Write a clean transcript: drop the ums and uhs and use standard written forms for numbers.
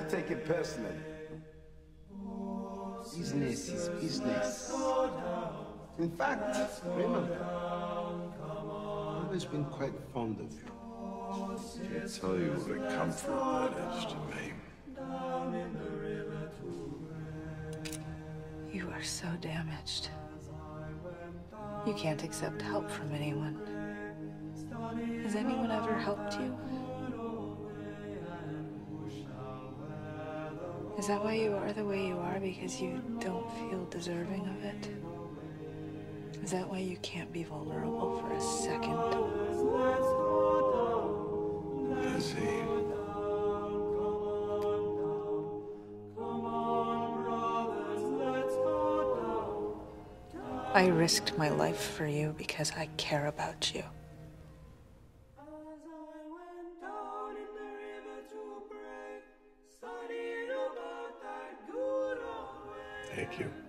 take it personally. Business is business. In fact, remember, I've always been quite fond of you. Can't tell you what a comfort that is to me. You are so damaged. You can't accept help from anyone. Has anyone ever helped you? Is that why you are the way you are? Because you don't feel deserving of it? Is that why you can't be vulnerable for a second? Lizzie. I risked my life for you because I care about you. Thank you.